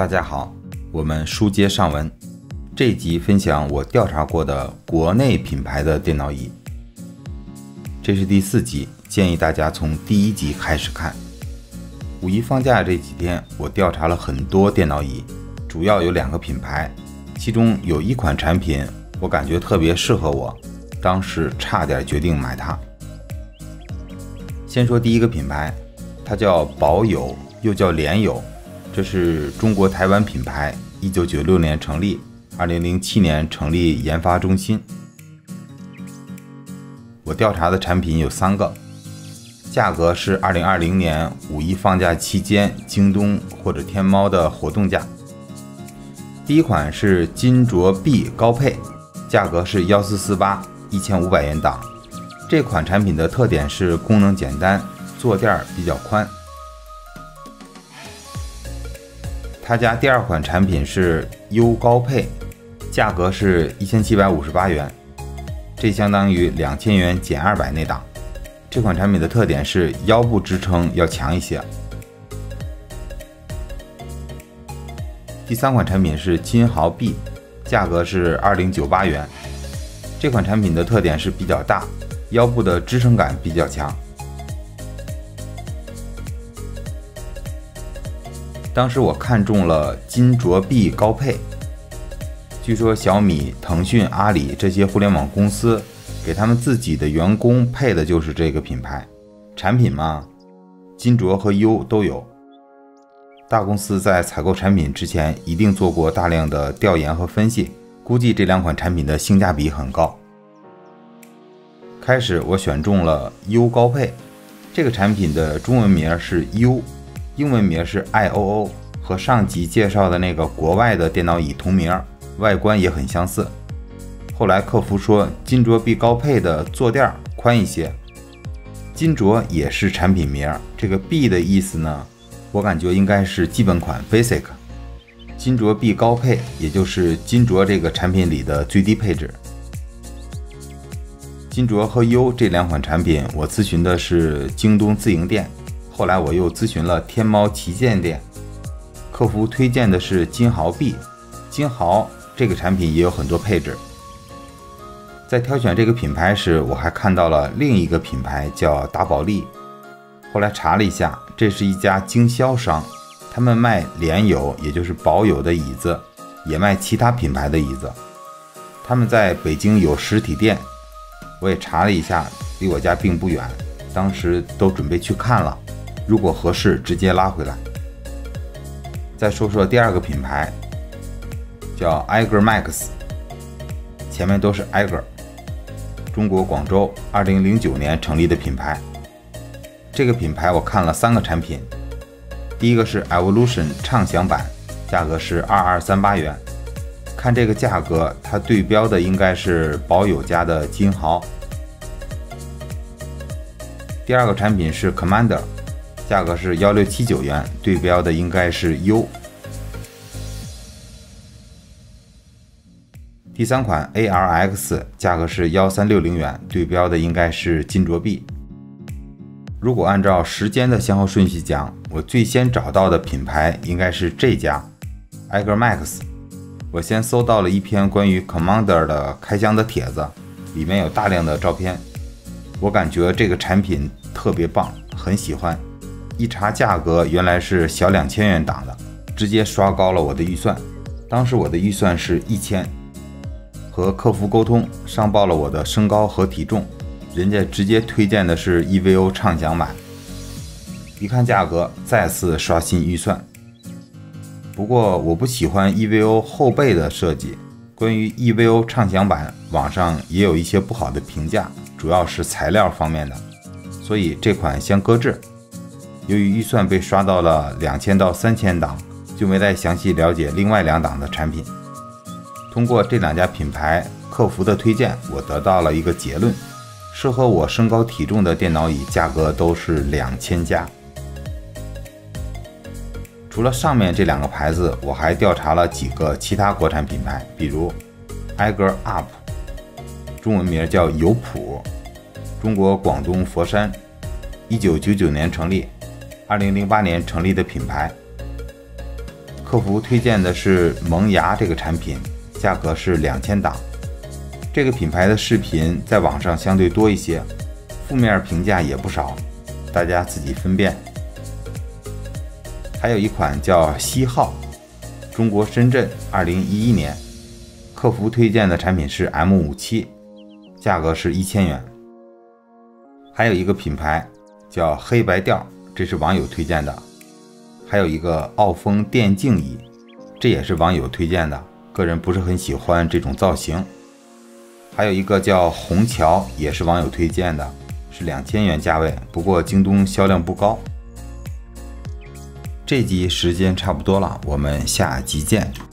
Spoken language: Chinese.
大家好，我们书接上文，这一集分享我调查过的国内品牌的电脑椅。这是第4集，建议大家从第1集开始看。五一放假这几天，我调查了很多电脑椅，主要有2个品牌，其中有一款产品我感觉特别适合我，当时差点决定买它。先说第一个品牌，它叫宝友，又叫联友，这是中国台湾品牌，1996年成立，2007年成立研发中心。我调查的产品有3个，价格是2020年五一放假期间京东或者天猫的活动价。第一款是金卓 B 高配，价格是1448，1500元档。这款产品的特点是功能简单，坐垫比较宽。他家第2款产品是 U 高配，价格是1758元，这相当于2000元减200那档。这款产品的特点是腰部支撑要强一些。第3款产品是金豪 B， 价格是2098元。这款产品的特点是比较大，腰部的支撑感比较强。当时我看中了金卓 B 高配，据说小米、腾讯、阿里这些互联网公司给他们自己的员工配的就是这个品牌。产品嘛，金卓和 U 都有。大公司在采购产品之前一定做过大量的调研和分析，估计这2款产品的性价比很高。开始我选中了 U 高配，这个产品的中文名是 U， 英文名是 IOO， 和上集介绍的那个国外的电脑椅同名，外观也很相似。后来客服说金卓 B 高配的坐垫宽一些，金卓也是产品名，这个 B 的意思呢，我感觉应该是基本款 Basic， 金卓 B 高配也就是金卓这个产品里的最低配置。金卓和 U 这2款产品我咨询的是京东自营店，后来我又咨询了天猫旗舰店，客服推荐的是金豪 B。 金豪这个产品也有很多配置。在挑选这个品牌时，我还看到了另一个品牌叫达宝利，后来查了一下，这是一家经销商，他们卖联友也就是宝友的椅子，也卖其他品牌的椅子。他们在北京有实体店，我也查了一下，离我家并不远，当时都准备去看了，如果合适直接拉回来。再说说第2个品牌，叫 Eiger Max， 前面都是 Eiger， 中国广州2009年成立的品牌。这个品牌我看了3个产品，第一个是 Evolution 畅享版，价格是2238元。看这个价格，它对标的应该是宝友家的金豪。第2个产品是 Commander， 价格是1679元，对标的应该是 U。 第3款 ARX， 价格是1360元，对标的应该是金卓 B。 如果按照时间的先后顺序讲，我最先找到的品牌应该是这家 Eiger Max。我先搜到了一篇关于 Commander 的开箱的帖子，里面有大量的照片，我感觉这个产品特别棒，很喜欢。一查价格，原来是小2000元档的，直接刷高了我的预算。当时我的预算是1000，和客服沟通，上报了我的身高和体重，人家直接推荐的是 EVO 畅享版。一看价格，再次刷新预算。不过我不喜欢 EVO 后背的设计，关于 EVO 畅享版网上也有一些不好的评价，主要是材料方面的，所以这款先搁置。由于预算被刷到了2000到3000档，就没再详细了解另外2档的产品。通过这2家品牌客服的推荐，我得到了一个结论，适合我身高体重的电脑椅价格都是2000加。除了上面这2个牌子，我还调查了几个其他国产品牌，比如 Eiger Up， 中文名叫友普，中国广东佛山，1999年成立，2008年成立的品牌。 客服推荐的是萌芽这个产品，价格是2000档。这个品牌的视频在网上相对多一些，负面评价也不少，大家自己分辨。还有一款叫西浩，中国深圳，2011年，客服推荐的产品是 M57，价格是1000元。还有一个品牌叫黑白调，这是网友推荐的。还有一个奥风电竞椅，这也是网友推荐的，个人不是很喜欢这种造型。还有一个叫虹桥，也是网友推荐的，是2000元价位，不过京东销量不高。这集时间差不多了，我们下集见。